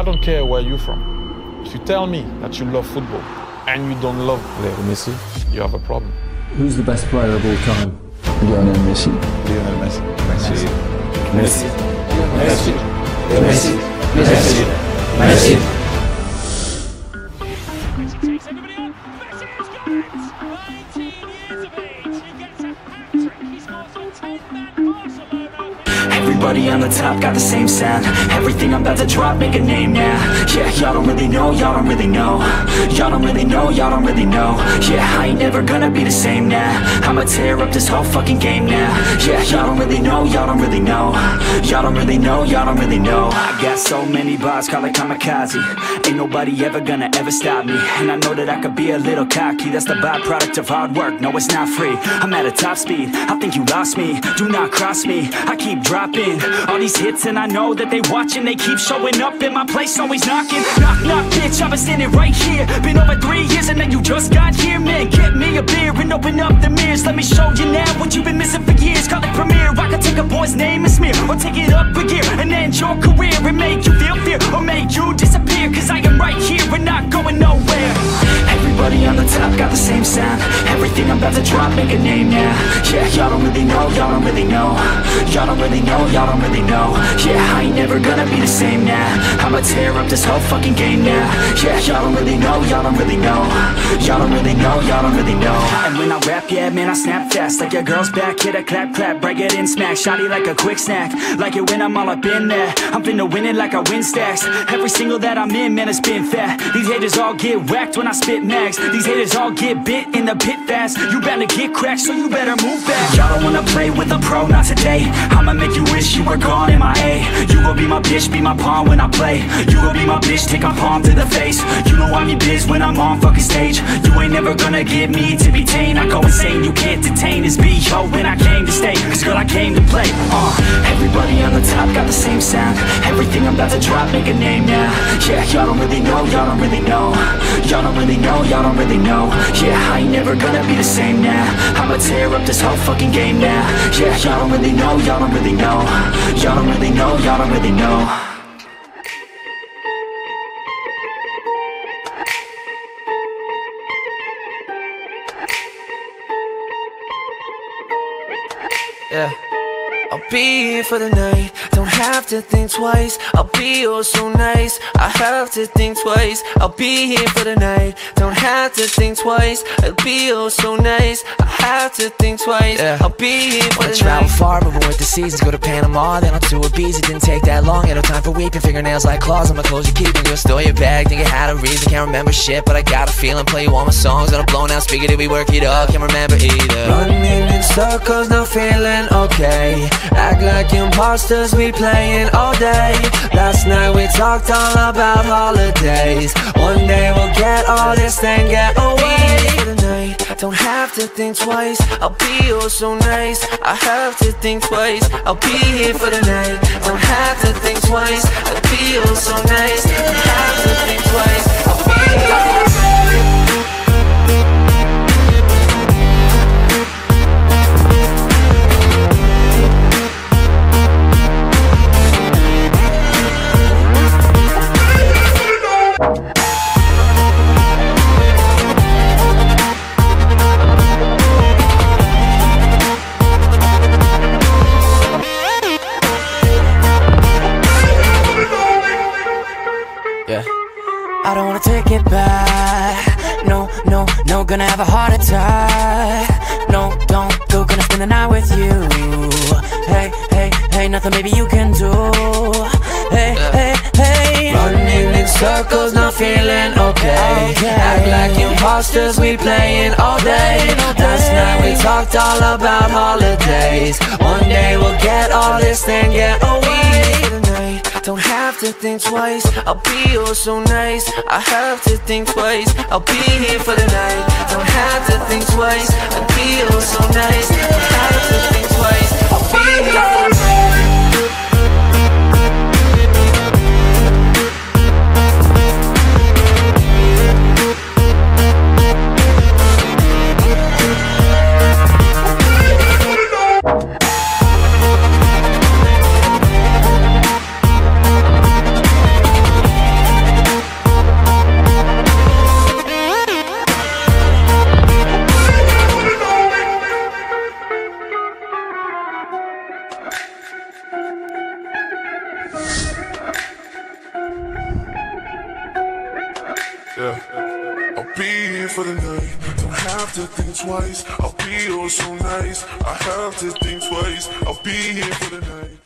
don't care where you're from. If you tell me that you love football and you don't love Lionel Messi, you have a problem. Who's the best player of all time? Lionel Messi. Lionel Messi. Messi. Messi. Messi. Messi. Messi. Messi. Messi. Everybody on the top got the same sound. Everything I'm about to drop, make a name now. Yeah, y'all don't really know, y'all don't really know. Y'all don't really know, y'all don't really know. Yeah, I ain't never gonna be the same now. I'ma tear up this whole fucking game now. Yeah, y'all don't really know, y'all don't really know. Y'all don't really know, y'all don't really know. I got so many bars, call it kamikaze. Ain't nobody ever gonna ever stop me. And I know that I could be a little cocky. That's the byproduct of hard work, no it's not free. I'm at a top speed, I think you lost me. Do not cross me, I keep dropping all these hits and I know that they watching. They keep showing up in my place, always knocking. Knock, knock, bitch, I've been standing right here. Been over 3 years and then you just got here. Man, get me a beer and open up the mirrors. Let me show you now what you've been missing for years. Call it premiere, I can take a boy's name and smear, or take it up a gear and end your career and make you feel fear, or make you disappear. Cause I am right here and not going nowhere. Everybody on the top got the same sound. Everything I'm about to drop, make a name now. Yeah, y'all don't really know, y'all don't really know. Y'all don't really know, y'all don't really know. Yeah, I ain't never gonna be the same now. I'ma tear up this whole fucking game now. Yeah, y'all don't really know, y'all don't really know. Y'all don't really know, y'all don't really know. And when I rap, yeah, man, I snap fast. Like your girl's back, hit a clap, clap, break it in, smack. Shotty like a quick snack, like it when I'm all up in there. I'm finna win it like I win stacks. Every single that I'm in, man, it's been fat. These haters all get whacked when I spit mags. These haters all get bit in the pit fast. You bound to get cracked, so you better move back. Y'all don't wanna play with a pro, not today. I'ma make you wish you were gone, MIA. You gon' be my bitch, be my pawn when I play. You gon' be my bitch, take my palm to the face. You know I'm your biz when I'm on fucking stage. You ain't never gonna get me to be tame. I go insane, you can't detain this B.O. when I came to stay. Cause girl, I came to play. Everybody on the top got the same sound. Everything I'm about to drop, make a name now. Yeah, y'all don't really know, y'all don't really know. Y'all don't really know, y'all don't really know. Yeah, I ain't never gonna be the same now. I'ma tear up this whole fucking game now. Yeah, y'all don't really know, y'all don't really know. Y'all don't really know, y'all don't really know. Yeah, I'll be here for the night. Don't have to think twice. I'll be oh so nice. I have to think twice. I'll be here for the night. Don't have to think twice. I'll be oh so nice. I have to think twice. Yeah. I'll be here for the night. Travel far, moving with the seasons. Go to Panama, then on to Ibiza. Didn't take that long. Ain't no time for weeping. Fingernails like claws on my clothes. You keep and go store your bag. Think it had a reason. Can't remember shit, but I got a feeling. Play you all my songs on a blown out speaker. Did we work it up? Can't remember either. Running in circles, not feeling okay. Act like imposters, we playing all day. Last night we talked all about holidays. One day we'll get all this thing, get away for the night. Don't have to think twice. I'll be oh so nice. I have to think twice. I'll be here for the night. Don't have to think twice. I'll be oh so nice. I have to think twice. I'll be here for the night. I don't wanna take it back. No, no, no, gonna have a heart attack. No, don't go, gonna spend the night with you. Hey, hey, hey, nothing maybe you can do. Hey, hey, hey. Running in circles, not feeling okay. Act like imposters, we playing all day. Last night we talked all about holidays. One day we'll get all this thing, get away for the night. Don't have to think twice. I'll be oh so nice. I have to think twice. I'll be here for the night. Don't have to think twice. I'll be oh so nice. I have to think twice. I'll be here for the night. Yeah. I'll be here for the night. Don't have to think twice. I'll be oh so nice. I have to think twice. I'll be here for the night.